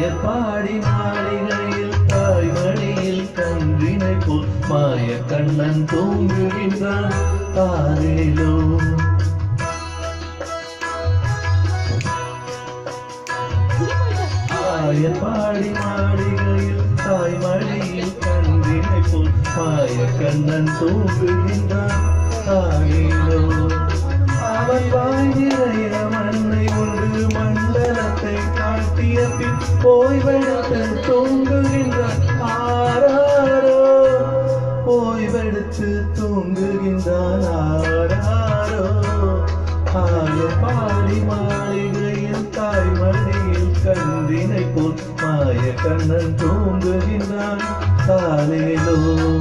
பாடி மாளிகையில் தாய்மடியில் கன்றினை போல் மாய கண்ணன் தூங்குகின்றான் தாரேலோ. பாடி மாளிகையில் தாய்மடியில் கன்றினை போல் மாய கண்ணன் தூங்குகின்றான் தாரேலோ. அவன் வாய் நிறைய மண்ணை உண்டு மண்டலத்தை காட்டிய பின் ஓய்வெடுத்து தூங்குகின்றான் ஆராரோ. ஓய்வெடுத்து தூங்குகின்றான் ஆராரோ. பாடி மாளிகையில் தாய்மடியில் கன்றினை போல் மாய கண்ணன் தூங்குகின்றான் தாலேலோ.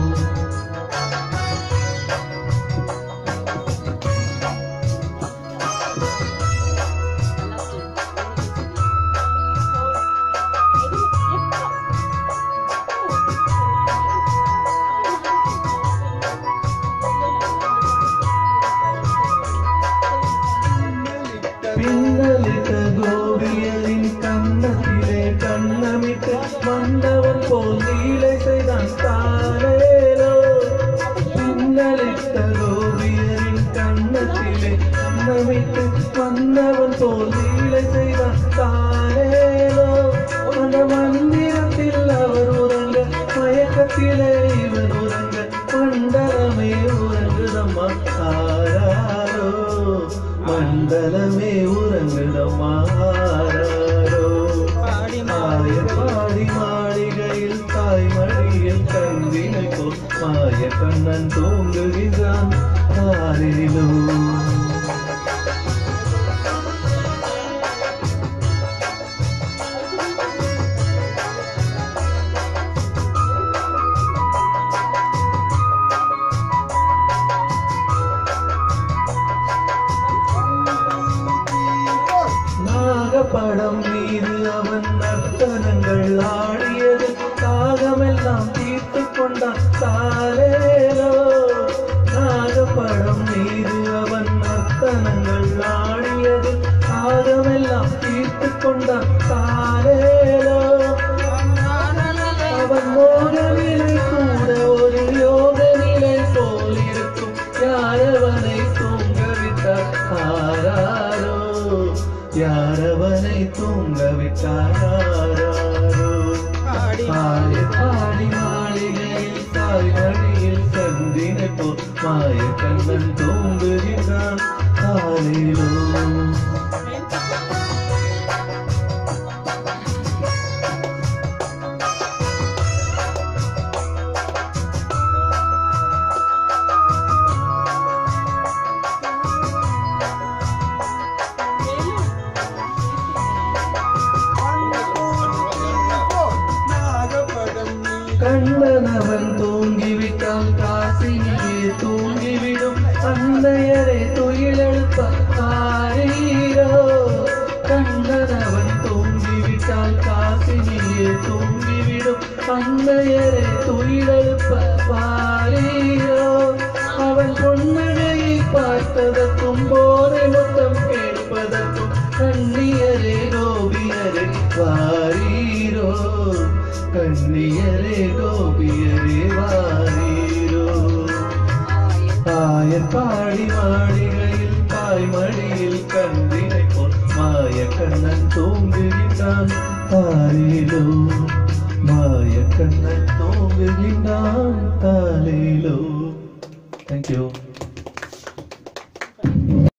பின்னலிட்ட கோபியரின் கண்ணத்திலே கண்ணமிட்டு மன்னவன் போல் லீலை செய்தான் தாலேலோ. பின்னலிட்ட கோபியரின் கண்ணத்திலே கண்ணமிட்டு மன்னவன் போல் லீலை செய்தான் தாலேலோ. அந்த மந்திரத்தில் அவர் உறங்க மயக்கத்திலே இவர் உறங்க மண்டலமே உறங்குதம்மா ஆராரோ. மண்டலமே உறங்குதமாரோ. பாடி மாளிகையில் தாய்மடியில் கன்றினை போல் மாய கண்ணன் தூங்குகின்றான் தாரேலோ. படம் மீது அவன் நர்த்தனங்கள் ஆடியது தாகமெல்லாம் தீர்த்து கொண்டான் தாலேலோ. நாகப்படம் மீது அவன் நர்த்தனங்கள் ஆடியது தாகமெல்லாம் தீர்த்து கொண்டான் தாலேலோ. அவன் மோக நிலை கூட ஒரு யோக நிலை போல் இருக்கும். யாரவனை தூங்கவிட்டார் ஆராரோ. யாரவனை தூங்கவிட்டாரோ. பாடி மாளிகையில் தாய்மடியில் கன்றினை போல் மாய கண்ணன் தூங்குகின்றான் தாலேலோ. கண்ணனவன் தூங்கிவிட்டால் காசினியே தூங்கிவிடும் அன்னையரை துயிலெழுப்பார் ஆரீரோ. கண்ணனவன் தூங்கிவிட்டால் காசினியே தூங்கிவிடும் அன்னையரை துயிலெழுப்பார் ஆரீரோ. அவன் பொன்னகையை பார்த்ததற்கும் போதை மொத்தம் கேட்பதற்கும் கண்ணியரே கோபியரே வாரீரோ. கண்ணியரே கோபியரே வாரீரோ. பாடி மாளிகையில் தாய்மடியில் கன்றினை போல் மாய கண்ணன் தூங்குகின்றான் தாலேலோ. மாய கண்ணன் தூங்குகின்றான் தாலேலோ. Thank you.